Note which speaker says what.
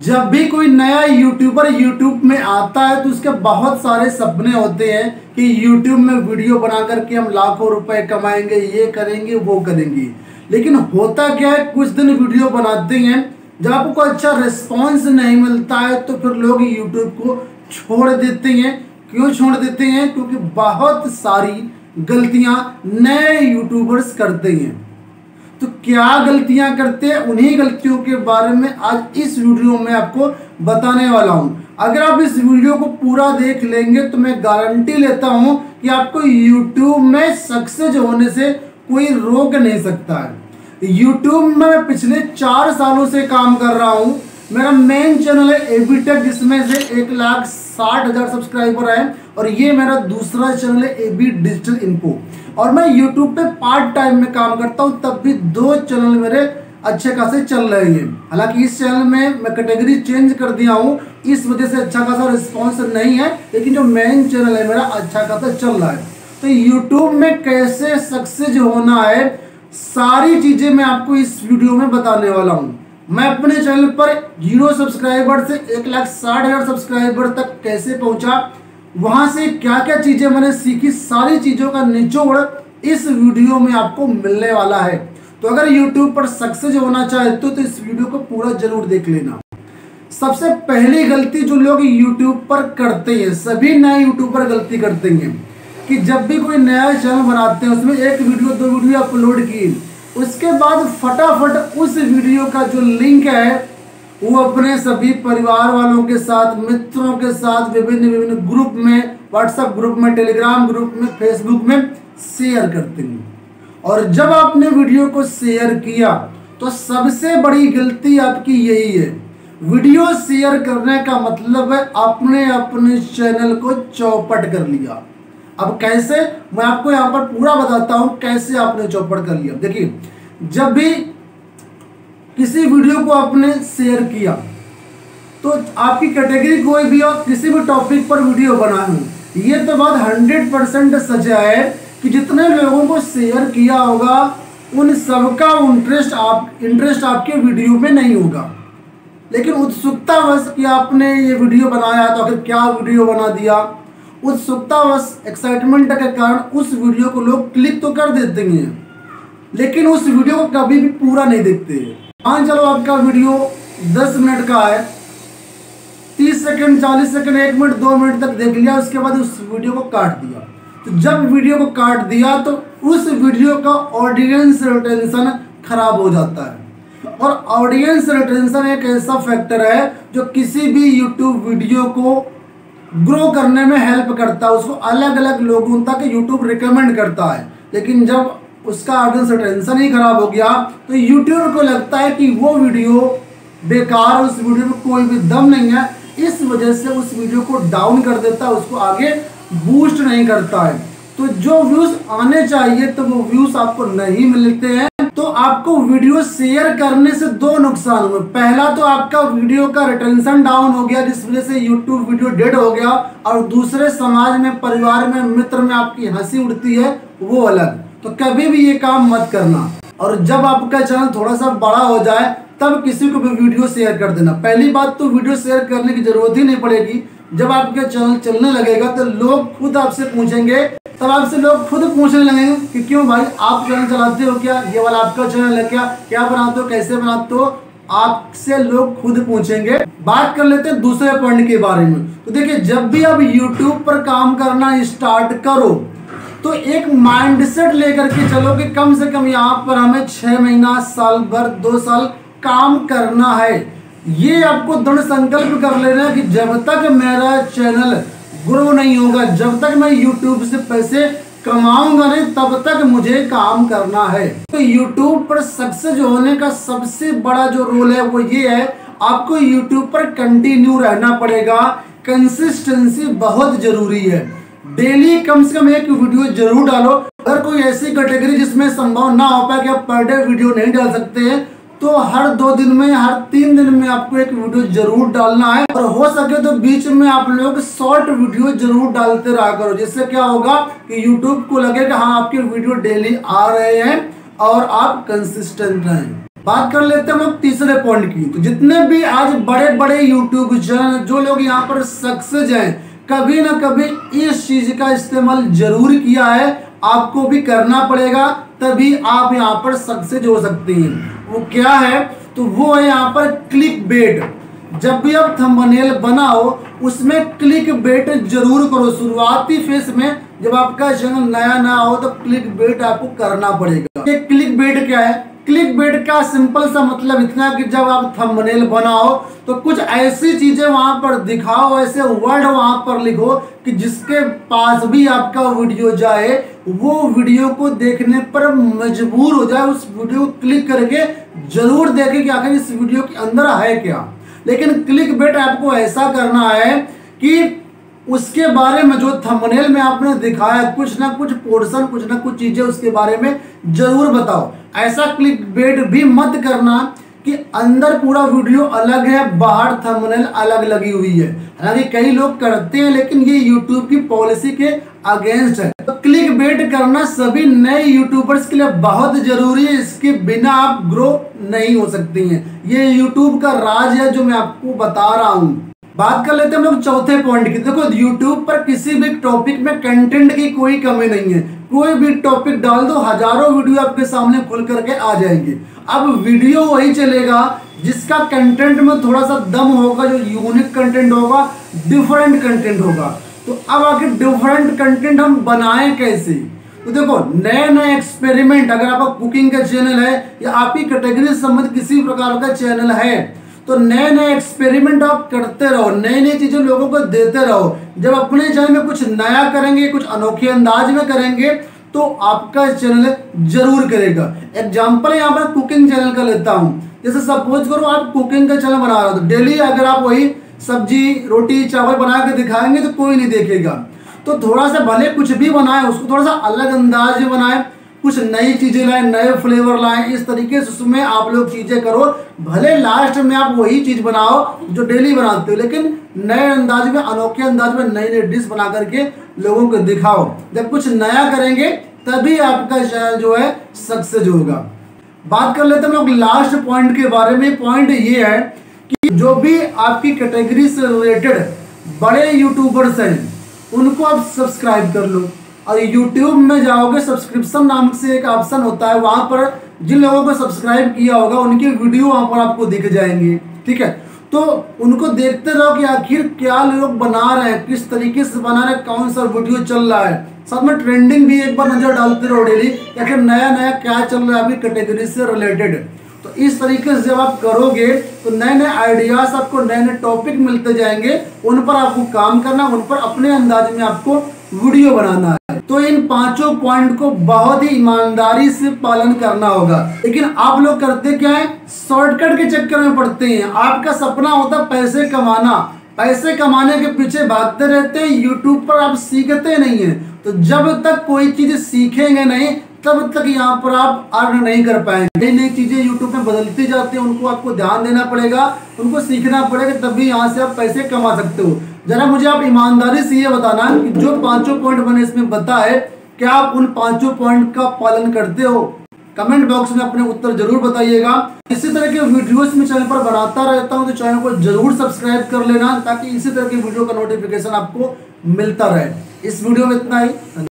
Speaker 1: जब भी कोई नया यूट्यूबर यूट्यूब में आता है तो उसके बहुत सारे सपने होते हैं कि यूट्यूब में वीडियो बना करके हम लाखों रुपए कमाएंगे, ये करेंगे वो करेंगे। लेकिन होता क्या है, कुछ दिन वीडियो बनाते हैं, जब आपको अच्छा रिस्पॉन्स नहीं मिलता है तो फिर लोग यूट्यूब को छोड़ देते हैं। क्यों छोड़ देते हैं? क्योंकि बहुत सारी गलतियां नए यूट्यूबर्स करते हैं। तो क्या गलतियां करते हैं, उन्हीं गलतियों के बारे में आज इस वीडियो में आपको बताने वाला हूं। अगर आप इस वीडियो को पूरा देख लेंगे तो मैं गारंटी लेता हूं कि आपको YouTube में सक्सेस होने से कोई रोक नहीं सकता है। YouTube में मैं पिछले 4 सालों से काम कर रहा हूं। मेरा मेन चैनल है एबी टेक, जिसमें से 1,60,000 सब्सक्राइबर है, और ये मेरा दूसरा चैनल है एबी डिजिटल इन्फो। और मैं YouTube पे पार्ट टाइम में काम करता हूँ, तब भी 2 चैनल मेरे अच्छे खासे चल रहे हैं। हालांकि इस चैनल में मैं कैटेगरी चेंज कर दिया हूँ, इस वजह से अच्छा खासा रिस्पॉन्स नहीं है, लेकिन जो मेन चैनल है मेरा अच्छा खासा चल रहा है। तो YouTube में कैसे सक्सेस होना है, सारी चीजें मैं आपको इस वीडियो में बताने वाला हूँ। मैं अपने चैनल पर 0 सब्सक्राइबर से 1,60,000 सब्सक्राइबर तक कैसे पहुंचा, वहां से क्या क्या चीजें मैंने सीखी, सारी चीजों का निचोड़ इस वीडियो में आपको मिलने वाला है। तो अगर YouTube पर सक्सेस होना चाहते हो तो इस वीडियो को पूरा जरूर देख लेना। सबसे पहली गलती जो लोग YouTube पर करते हैं, सभी नए यूट्यूबर गलती करते हैं कि जब भी कोई नया चैनल बनाते हैं, उसमें 1 वीडियो 2 वीडियो अपलोड की, उसके बाद फटाफट उस वीडियो का जो लिंक है वो अपने सभी परिवार वालों के साथ, मित्रों के साथ, विभिन्न ग्रुप में, व्हाट्सएप ग्रुप में, टेलीग्राम ग्रुप में, फेसबुक में शेयर करते हैं। और जब आपने वीडियो को शेयर किया तो सबसे बड़ी गलती आपकी यही है। वीडियो शेयर करने का मतलब है आपने अपने चैनल को चौपट कर लिया। अब कैसे, मैं आपको यहाँ पर पूरा बताता हूँ कैसे आपने चौपट कर लिया। देखिए, जब भी किसी वीडियो को आपने शेयर किया तो आपकी कैटेगरी कोई भी हो, किसी भी टॉपिक पर वीडियो बना हो, ये तो बात 100% सच है कि जितने लोगों को शेयर किया होगा उन सबका इंटरेस्ट आपके वीडियो में नहीं होगा। लेकिन उत्सुकतावश कि आपने ये वीडियो बनाया तो आखिर क्या वीडियो बना दिया, उत्सुकतावश एक्साइटमेंट के कारण उस वीडियो को लोग क्लिक तो कर देते हैं, लेकिन उस वीडियो को कभी भी पूरा नहीं देखते। मान चलो आपका वीडियो 10 मिनट का है, 30 सेकंड, 40 सेकंड, 1 मिनट, 2 मिनट तक देख लिया, उसके बाद उस वीडियो को काट दिया। तो जब वीडियो को काट दिया तो उस वीडियो का ऑडियंस रिटेंशन खराब हो जाता है। और ऑडियंस रिटेंशन एक ऐसा फैक्टर है जो किसी भी यूट्यूब वीडियो को ग्रो करने में हेल्प करता है, उसको अलग अलग लोगों तक यूट्यूब रिकमेंड करता है। लेकिन जब उसका ऑडियंस रिटेंशन ही खराब हो गया तो यूट्यूबर को लगता है कि वो वीडियो बेकार, उस वीडियो में कोई भी दम नहीं है, इस वजह से उस वीडियो को डाउन कर देता है, उसको आगे बूस्ट नहीं करता है। तो जो व्यूज आने चाहिए तो वो व्यूज आपको नहीं मिलते हैं। तो आपको वीडियो शेयर करने से 2 नुकसान हुए। पहला तो आपका वीडियो का रिटेंशन डाउन हो गया, जिस वजह से यूट्यूब वीडियो डेड हो गया, और दूसरे समाज में, परिवार में, मित्र में आपकी हंसी उड़ती है वो अलग। तो कभी भी ये काम मत करना। और जब आपका चैनल थोड़ा सा बड़ा हो जाए तब किसी को भी वीडियो शेयर कर देना। पहली बात तो वीडियो शेयर करने की जरूरत ही नहीं पड़ेगी। जब आपका चैनल चलने लगेगा तो लोग खुद आपसे पूछेंगे, तब आपसे लोग खुद पूछने लगेंगे कि क्यों भाई आप चैनल चलाते हो क्या, ये वाला आपका चैनल है क्या, क्या बनाते हो, कैसे बनाते हो, आपसे लोग खुद पूछेंगे। बात कर लेते हैं दूसरे पॉइंट के बारे में। तो देखिए, जब भी आप यूट्यूब पर काम करना स्टार्ट करो तो एक माइंडसेट लेकर के चलो कि कम से कम यहाँ पर हमें 6 महीना, साल भर, 2 साल काम करना है। ये आपको दृढ़ संकल्प कर लेना है कि जब तक मेरा चैनल ग्रो नहीं होगा, जब तक मैं YouTube से पैसे कमाऊंगा नहीं, तब तक मुझे काम करना है। तो YouTube पर सक्सेस होने का सबसे बड़ा जो रोल है वो ये है, आपको YouTube पर कंटिन्यू रहना पड़ेगा। कंसिस्टेंसी बहुत जरूरी है। डेली कम से कम 1 वीडियो जरूर डालो। अगर कोई ऐसी कैटेगरी जिसमें संभव ना हो पाए कि आप पर डे वीडियो नहीं डाल सकते हैं, तो हर 2 दिन में, हर 3 दिन में आपको 1 वीडियो जरूर डालना है। और हो सके तो बीच में आप लोग शॉर्ट वीडियो जरूर डालते रहा करो, जिससे क्या होगा कि यूट्यूब को लगे कि हाँ, आपके वीडियो डेली आ रहे हैं और आप कंसिस्टेंट रहें। बात कर लेते हैं हम लोग तीसरे पॉइंट की। तो जितने भी आज बड़े बड़े यूट्यूब चैनल, जो लोग यहाँ पर सक्सेस हैं, कभी ना कभी इस चीज का इस्तेमाल जरूर किया है, आपको भी करना पड़ेगा, तभी आप यहाँ पर सक्सेस हो सकते हैं। वो क्या है? तो वो है यहाँ पर क्लिक बेट। जब भी आप थंबनेल बनाओ उसमें क्लिक बेट जरूर करो। शुरुआती फेज में जब आपका चैनल नया नया हो तो क्लिक बेट आपको करना पड़ेगा। ये क्लिक बेट क्या है? क्लिक बेट का सिंपल सा मतलब इतना कि जब आप थंबनेल बनाओ तो कुछ ऐसी चीजें वहां पर दिखाओ, ऐसे वर्ड वहां पर लिखो कि जिसके पास भी आपका वीडियो जाए वो वीडियो को देखने पर मजबूर हो जाए, उस वीडियो को क्लिक करके जरूर देखे कि आखिर इस वीडियो के अंदर है क्या। लेकिन क्लिक बेट आपको ऐसा करना है कि उसके बारे में जो थंबनेल में आपने दिखाया कुछ ना कुछ पोर्शन, कुछ ना कुछ चीजें उसके बारे में जरूर बताओ। ऐसा क्लिक बेट भी मत करना कि अंदर पूरा वीडियो अलग है, बाहर थंबनेल अलग लगी हुई है। हालांकि कई लोग करते हैं लेकिन ये यूट्यूब की पॉलिसी के अगेंस्ट है। तो क्लिक बेट करना सभी नए यूट्यूबर्स के लिए बहुत जरूरी है, इसके बिना आप ग्रो नहीं हो सकती हैं। ये यूट्यूब का राज है जो मैं आपको बता रहा हूँ। बात कर लेते हैं हम लोग चौथे पॉइंट की। देखो यूट्यूब पर किसी भी टॉपिक में कंटेंट की कोई कमी नहीं है। कोई भी टॉपिक डाल दो, हजारों वीडियो आपके सामने खुल करके आ जाएंगे। अब वीडियो वही चलेगा जिसका कंटेंट में थोड़ा सा दम होगा, जो यूनिक कंटेंट होगा, डिफरेंट कंटेंट होगा। तो अब आखिर डिफरेंट कंटेंट हम बनाएं कैसे? तो देखो नए नए एक्सपेरिमेंट, अगर आपका कुकिंग का चैनल है या आपकी कैटेगरी से संबंधित किसी प्रकार का चैनल है तो नए नए एक्सपेरिमेंट आप करते रहो, नई नई चीजें लोगों को देते रहो। जब अपने चैनल में कुछ नया करेंगे, कुछ अनोखे अंदाज में करेंगे तो आपका चैनल जरूर करेगा। एग्जाम्पल यहाँ पर कुकिंग चैनल का लेता हूँ। जैसे सपोज करो आप कुकिंग का चैनल बना रहे हो तो डेली अगर आप वही सब्जी रोटी चावल बना के दिखाएंगे तो कोई नहीं देखेगा। तो थोड़ा सा भले कुछ भी बनाए उसको थोड़ा सा अलग अंदाज में बनाए, कुछ नई चीजें लाएं, नए फ्लेवर लाएं, इस तरीके से उसमें आप लोग चीजें करो। भले लास्ट में आप वही चीज बनाओ जो डेली बनाते हो, लेकिन नए अंदाज में, अनोखे अंदाज में नई नई डिश बना करके लोगों को दिखाओ। जब कुछ नया करेंगे तभी आपका चैनल जो है सक्सेस होगा। बात कर लेते हैं हम लोग लास्ट पॉइंट के बारे में। पॉइंट ये है कि जो भी आपकी कैटेगरी से रिलेटेड बड़े यूट्यूबर्स हैं उनको आप सब्सक्राइब कर लो। और YouTube में जाओगे, सब्सक्रिप्शन नाम से एक ऑप्शन होता है, वहां पर जिन लोगों को सब्सक्राइब किया होगा उनके वीडियो वहां पर आपको दिख जाएंगे। ठीक है, तो उनको देखते रहो कि आखिर क्या लोग बना रहे हैं, किस तरीके से बना रहे हैं, कौन सा वीडियो चल रहा है। साथ में ट्रेंडिंग भी एक बार नजर डालते रहो डेली, या फिर नया नया क्या चल रहा है आपकी कैटेगरी से रिलेटेड। तो इस तरीके से जब आप करोगे तो नए नए आइडियाज आपको, नए नए टॉपिक मिलते जाएंगे, उन पर आपको काम करना, उन पर अपने अंदाज में आपको वीडियो बनाना है। तो इन पांचों पॉइंट को बहुत ही ईमानदारी से पालन करना होगा। लेकिन आप लोग करते क्या है? शॉर्टकट के चक्कर में पड़ते हैं। आपका सपना होता है पैसे कमाना, पैसे कमाने के पीछे भागते रहते हैं, यूट्यूब पर आप सीखते नहीं है। तो जब तक कोई चीज सीखेंगे नहीं तब तक यहाँ पर आप अर्न नहीं कर पाएंगे। नई नई चीजें यूट्यूब में बदलती जाती हैं, उनको आपको ध्यान देना पड़ेगा, उनको सीखना पड़ेगा, तभी यहाँ से आप पैसे कमा सकते हो। जरा मुझे आप ईमानदारी से ये बताना कि जो पांचों पॉइंट मैंने इसमें बताए, क्या आप उन पांचों पॉइंट का पालन करते हो? कमेंट बॉक्स में अपने उत्तर जरूर बताइएगा। इसी तरह के वीडियोस में चैनल पर बनाता रहता हूँ, तो चैनल को जरूर सब्सक्राइब कर लेना ताकि इसी तरह के वीडियो का नोटिफिकेशन आपको मिलता रहे। इस वीडियो में इतना ही।